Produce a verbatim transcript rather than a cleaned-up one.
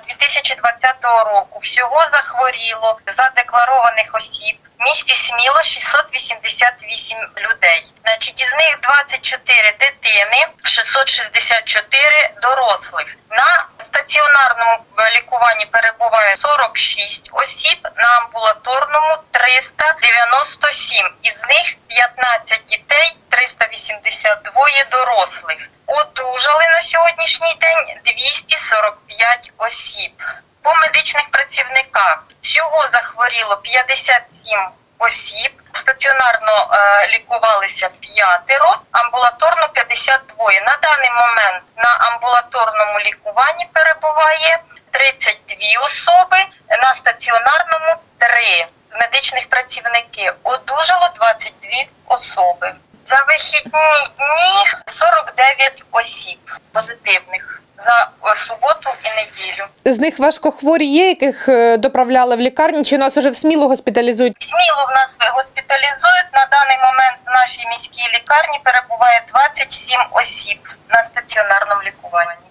дві тисячі двадцятого року всього захворіло задекларованих осіб в місті Сміло шістсот вісімдесят вісім людей. Значить, із них двадцять чотири дитини, шістсот шістдесят чотири дорослих. На стаціонарному лікуванні перебуває сорок шість осіб, на амбулаторному триста дев'яносто сім. Із них п'ятнадцять дітей, триста вісімдесят два дорослих. Одужали на сьогоднішній день двісті сорок п'ять осіб. По медичних працівниках всього захворіло п'ятдесят сім осіб, стаціонарно е, лікувалися п'ятеро, амбулаторно п'ятдесят два. На даний момент на амбулаторному лікуванні перебуває тридцять дві особи, на стаціонарному три медичних працівники. Одужало двадцять дві особи. За вихідні дні сорок дев'ять осіб позитивних за суботу і неділю. З них важкохворі є, яких доправляли в лікарню, чи нас уже в Смілу госпіталізують? В Смілу в нас госпіталізують. На даний момент в нашій міській лікарні перебуває двадцять сім осіб на стаціонарному лікуванні.